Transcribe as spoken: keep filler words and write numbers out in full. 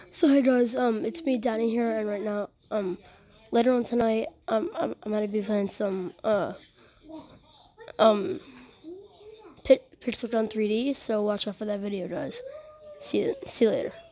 So hey guys, um, it's me, Danny here, and right now, um, later on tonight, um, I'm, I'm gonna be playing some, uh, um, Pit Pixel Gun three D. So watch out for that video, guys. See you, see you later.